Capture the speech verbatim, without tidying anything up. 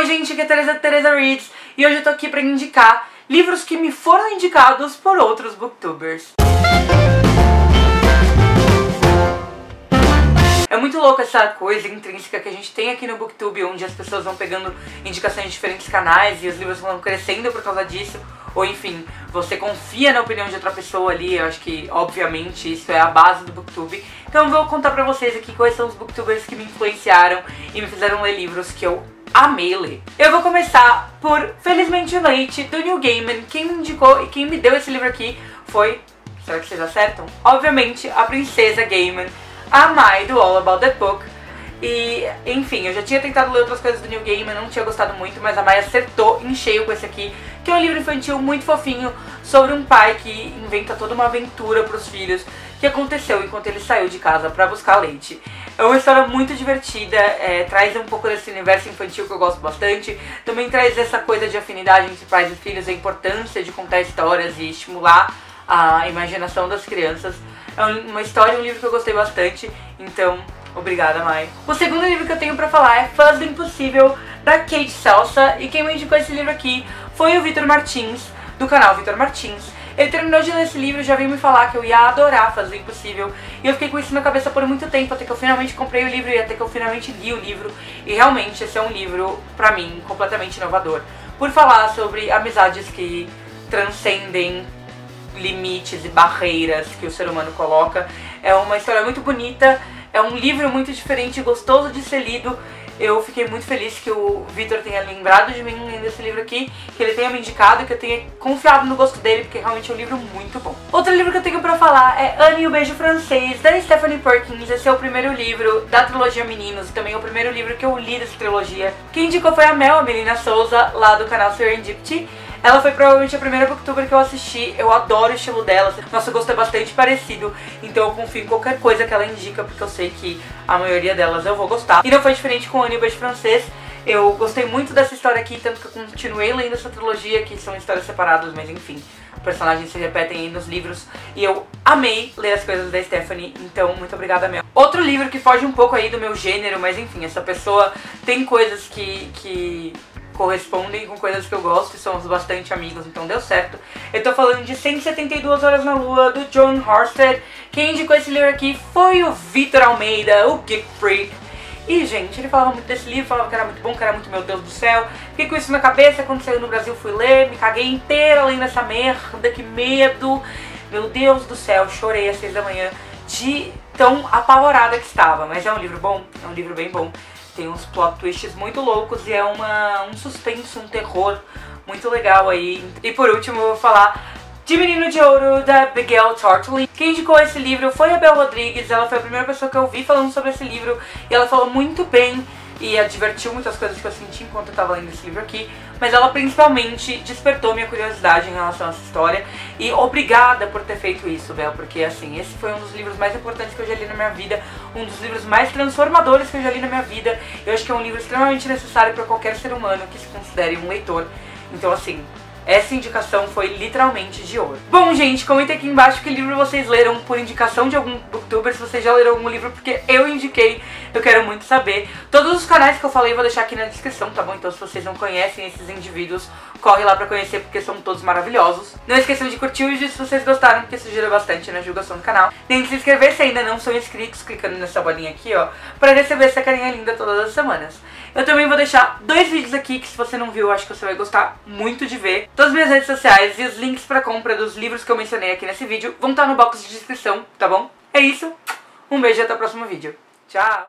Oi gente, aqui é a Teresa, Teresa Reads, e hoje eu tô aqui pra indicar livros que me foram indicados por outros booktubers. É muito louco essa coisa intrínseca que a gente tem aqui no Booktube, onde as pessoas vão pegando indicações de diferentes canais e os livros vão crescendo por causa disso. Ou enfim, você confia na opinião de outra pessoa ali. Eu acho que, obviamente, isso é a base do Booktube. Então eu vou contar pra vocês aqui quais são os booktubers que me influenciaram e me fizeram ler livros que eu amei ler. Eu vou começar por Felizmente Leite, do Neil Gaiman. Quem me indicou e quem me deu esse livro aqui foi, será que vocês acertam? Obviamente, a princesa Gaiman, a Mai do All About That Book. E, enfim, eu já tinha tentado ler outras coisas do Neil Gaiman, não tinha gostado muito, mas a Mai acertou em cheio com esse aqui, que é um livro infantil muito fofinho sobre um pai que inventa toda uma aventura para os filhos que aconteceu enquanto ele saiu de casa para buscar leite. É uma história muito divertida, é, traz um pouco desse universo infantil que eu gosto bastante, também traz essa coisa de afinidade entre pais e filhos, a importância de contar histórias e estimular a imaginação das crianças. É uma história, um livro que eu gostei bastante, então obrigada, Mai. O segundo livro que eu tenho pra falar é Fuzz do Impossível, da Kate Salsa, e quem me indicou esse livro aqui foi o Vitor Martins, do canal Vitor Martins. Ele terminou de ler esse livro e já veio me falar que eu ia adorar Fuzz do Impossível, e eu fiquei com isso na cabeça por muito tempo, até que eu finalmente comprei o livro e até que eu finalmente li o livro, e realmente esse é um livro, pra mim, completamente inovador, por falar sobre amizades que transcendem limites e barreiras que o ser humano coloca. É uma história muito bonita, é um livro muito diferente, gostoso de ser lido. Eu fiquei muito feliz que o Vitor tenha lembrado de mim lendo esse livro aqui, que ele tenha me indicado, que eu tenha confiado no gosto dele, porque realmente é um livro muito bom. Outro livro que eu tenho pra falar é Anne e o Beijo Francês, da Stephanie Perkins. Esse é o primeiro livro da trilogia Meninos, e também é o primeiro livro que eu li dessa trilogia. Quem indicou foi a Mel, a menina Souza, lá do canal Serendipity. Ela foi provavelmente a primeira booktuber que eu assisti, eu adoro o estilo dela, nosso gosto é bastante parecido, então eu confio em qualquer coisa que ela indica, porque eu sei que a maioria delas eu vou gostar. E não foi diferente com Anne e o Beijo Francês, eu gostei muito dessa história aqui, tanto que eu continuei lendo essa trilogia, que são histórias separadas, mas enfim, personagens se repetem aí nos livros, e eu amei ler as coisas da Stephanie, então muito obrigada mesmo. Outro livro que foge um pouco aí do meu gênero, mas enfim, essa pessoa tem coisas que... que... correspondem com coisas que eu gosto e somos bastante amigos, então deu certo. Eu tô falando de cento e setenta e duas Horas na Lua, do John Horsted. Quem indicou esse livro aqui foi o Vitor Almeida, o Geek Freak. E, gente, ele falava muito desse livro, falava que era muito bom, que era muito meu Deus do céu. Fiquei com isso na cabeça, quando saiu no Brasil fui ler, me caguei inteira lendo essa merda, que medo. Meu Deus do céu, chorei às seis da manhã de tão apavorada que estava. Mas é um livro bom, é um livro bem bom. Tem uns plot twists muito loucos e é uma, um suspense, um terror muito legal aí. E por último eu vou falar de Menino de Ouro, da Abigail Tartling. Quem indicou esse livro foi a Bel Rodrigues, ela foi a primeira pessoa que eu vi falando sobre esse livro e ela falou muito bem e advertiu muitas coisas que eu senti enquanto eu tava lendo esse livro aqui, mas ela principalmente despertou minha curiosidade em relação a essa história e obrigada por ter feito isso, Bel, porque assim, esse foi um dos livros mais importantes que eu já li na minha vida, um dos livros mais transformadores que eu já li na minha vida. Eu acho que é um livro extremamente necessário para qualquer ser humano que se considere um leitor, então assim, essa indicação foi literalmente de ouro. Bom, gente, comentem aqui embaixo que livro vocês leram por indicação de algum booktuber, se vocês já leram algum livro, porque eu indiquei, eu quero muito saber. Todos os canais que eu falei eu vou deixar aqui na descrição, tá bom? Então se vocês não conhecem esses indivíduos, corre lá pra conhecer, porque são todos maravilhosos. Não esqueçam de curtir o vídeo se vocês gostaram, porque isso ajuda bastante na divulgação do canal. Nem de se inscrever se ainda não são inscritos, clicando nessa bolinha aqui, ó, pra receber essa carinha linda todas as semanas. Eu também vou deixar dois vídeos aqui que se você não viu, eu acho que você vai gostar muito de ver. Todas as minhas redes sociais e os links pra compra dos livros que eu mencionei aqui nesse vídeo vão estar no box de descrição, tá bom? É isso, um beijo e até o próximo vídeo. Tchau!